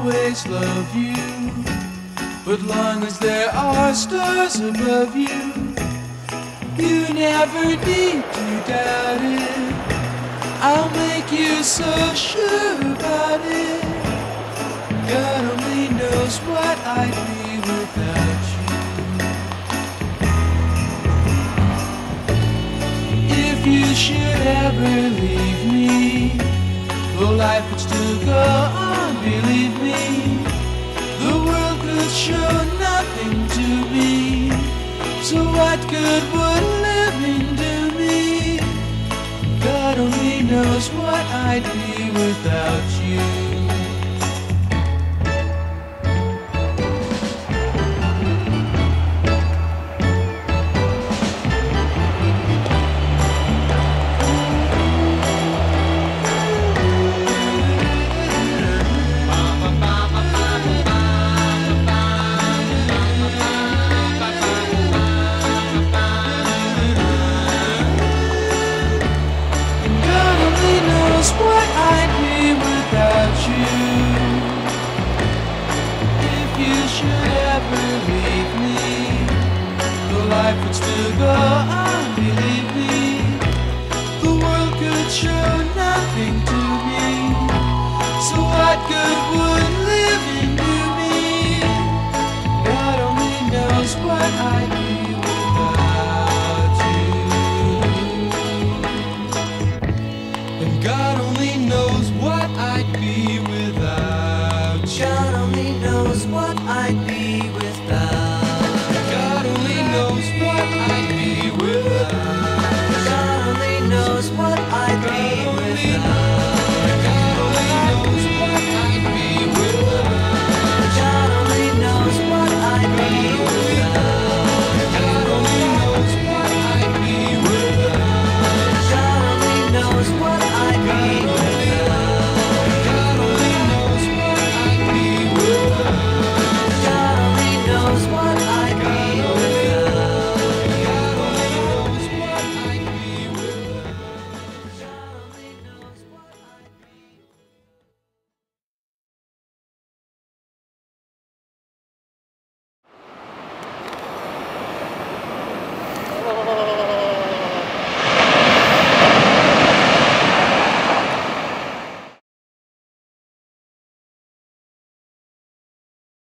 always love you, but long as there are stars above you, you never need to doubt it. I'll make you so sure about it. God only knows what I'd be without you. If you should ever leave me, though life would still go on, believe me, the world could show nothing to me. So what good would living do me? God only knows what I'd be without you. What I'd be without you. If you should ever leave me, the life would still go on, believe me. The world could show nothing to me. So what good would living do me? God only knows what I'd